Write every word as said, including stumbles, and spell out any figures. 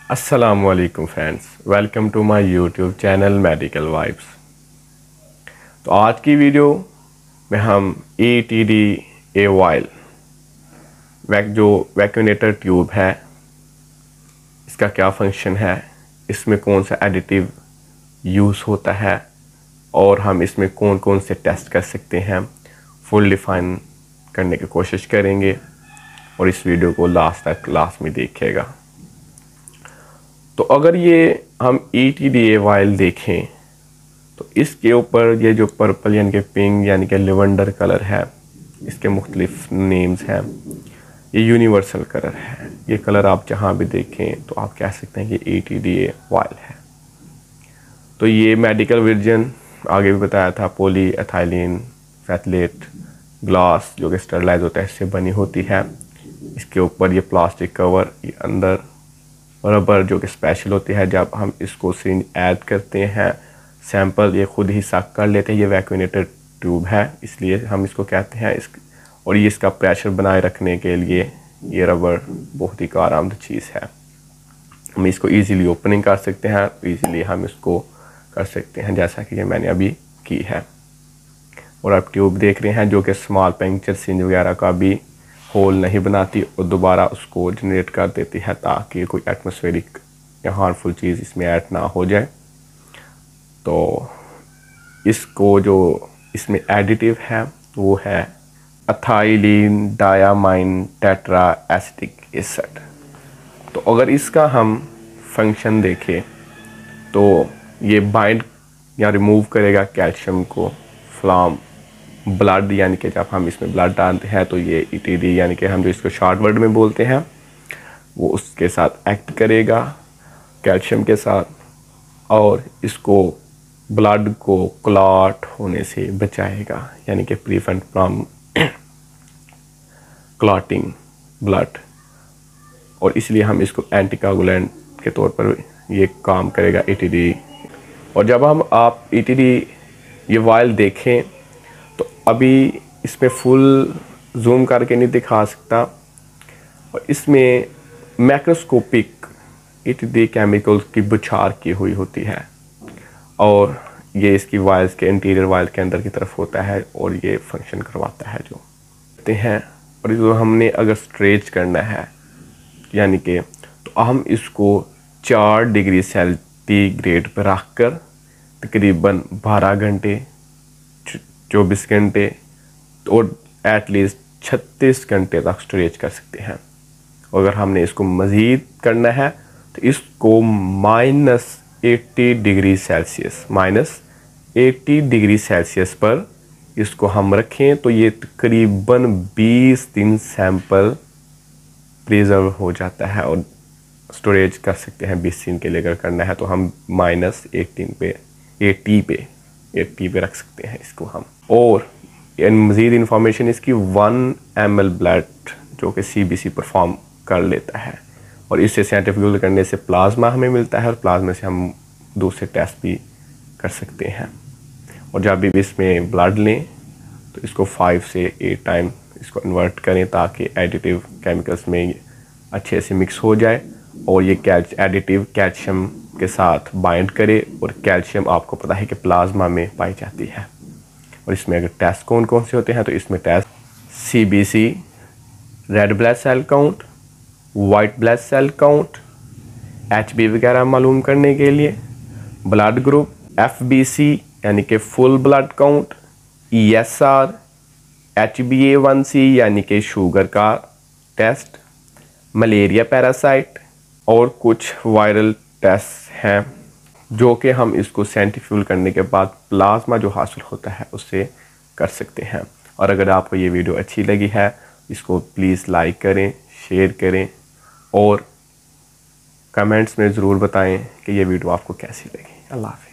अस्सलामुअलैकुम friends, welcome to my YouTube channel medical vibes. तो आज की वीडियो में हम E T D A vial vac जो वैक्यूनेटर ट्यूब है, इसका क्या फंक्शन है, इसमें कौन सा एडिटिव यूज़ होता है और हम इसमें कौन कौन से टेस्ट कर सकते हैं, फुल डिफाइन करने की कोशिश करेंगे और इस वीडियो को लास्ट तक लास्ट में देखिएगा। तो अगर ये हम E T D A vial देखें तो इसके ऊपर ये जो पर्पल यानी कि पिंक यानी कि लेवेंडर कलर है, इसके मुख्तलिफ नेम्स हैं। ये यूनिवर्सल कलर है। ये कलर आप जहाँ भी देखें तो आप कह सकते हैं कि E T D A vial है। तो ये मेडिकल वर्जन आगे भी बताया था, पॉली एथाइलिन फैथलेट ग्लास जो कि स्टरलाइज होता है इससे बनी होती है। इसके ऊपर ये प्लास्टिक कवर, ये अंदर रबर जो कि स्पेशल होती है। जब हम इसको सिरिंज ऐड करते हैं, सैंपल ये खुद ही सक कर लेते हैं। ये वैक्यूनेटर ट्यूब है, इसलिए हम इसको कहते हैं इस और ये इसका प्रेशर बनाए रखने के लिए ये रबर बहुत ही कारआमद चीज़ है। हम इसको इजीली ओपनिंग कर सकते हैं, इजीली हम इसको कर सकते हैं जैसा कि ये मैंने अभी की है। और आप ट्यूब देख रहे हैं जो कि स्मॉल पंक्चर सिरिंज वगैरह का भी होल नहीं बनाती और दोबारा उसको जनरेट कर देती है ताकि कोई एटमॉस्फेरिक या हार्मफुल चीज़ इसमें ऐड ना हो जाए। तो इसको जो इसमें एडिटिव है वो है ethylene diamine tetra acetic acid. तो अगर इसका हम फंक्शन देखें तो ये बाइंड या रिमूव करेगा कैल्शियम को फ्लॉम ब्लड, यानी कि जब हम इसमें ब्लड डालते हैं तो ये ई टी डी यानी कि हम जो इसको शॉर्ट वर्ड में बोलते हैं वो उसके साथ एक्ट करेगा कैल्शियम के साथ और इसको ब्लड को क्लॉट होने से बचाएगा, यानी कि प्रिवेंट फ्रॉम क्लॉटिंग ब्लड। और इसलिए हम इसको एंटीकोगुलेंट के तौर पर ये काम करेगा ई टी डी। और जब हम आप ई टी डी ये वाइल देखें तो अभी इसमें फुल जूम करके नहीं दिखा सकता और इसमें macroscopic E T D chemicals की बुछार की हुई होती है और ये इसकी वाइल्स के इंटीरियर वाइल के अंदर की तरफ होता है और ये फंक्शन करवाता है जो कहते हैं। और जो हमने अगर स्ट्रेच करना है यानी कि तो हम इसको चार डिग्री सेंटीग्रेड पर रख कर तकरीबन बारह घंटे चौबीस घंटे और एटलीस्ट छत्तीस घंटे तक स्टोरेज कर सकते हैं। अगर हमने इसको मज़ीद करना है तो इसको minus eighty degree Celsius minus eighty degree Celsius पर इसको हम रखें तो ये तकरीबन बीस दिन सैंपल प्रिजर्व हो जाता है और स्टोरेज कर सकते हैं। बीस दिन के लिए अगर करना है तो हम माइनस एटीन पे एटी पे एटी पे रख सकते हैं इसको हम। और मज़ीद इंफॉर्मेशन इसकी वन एम एल ब्लड जो कि सी बी सी परफॉर्म कर लेता है और इससे सेंट्रीफ्यूगल करने से प्लाज्मा हमें मिलता है और प्लाज्मा से हम दूसरे टेस्ट भी कर सकते हैं। और जब भी इसमें ब्लड लें तो इसको फाइव से एट टाइम इसको इन्वर्ट करें ताकि एडिटिव केमिकल्स में अच्छे से मिक्स हो जाए और ये कैल्श एडिटिव कैल्शियम के साथ बाइंड करे। और कैल्शियम आपको पता है कि प्लाज्मा में पाई जाती है। और इसमें अगर टेस्ट कौन कौन से होते हैं तो इसमें test C B C, red blood cell count, white blood cell count, H B वगैरह मालूम करने के लिए, blood group, F B C यानी कि full blood count, E S R, H B A one C यानी कि शुगर का टेस्ट, मलेरिया पैरासाइट और कुछ वायरल टेस्ट हैं जो कि हम इसको सेंट्रीफ्यूगल करने के बाद प्लाज्मा जो हासिल होता है उससे कर सकते हैं। और अगर आपको ये वीडियो अच्छी लगी है इसको प्लीज़ लाइक करें, शेयर करें और कमेंट्स में ज़रूर बताएं कि ये वीडियो आपको कैसी लगी। अल्लाह हाफ़िज़।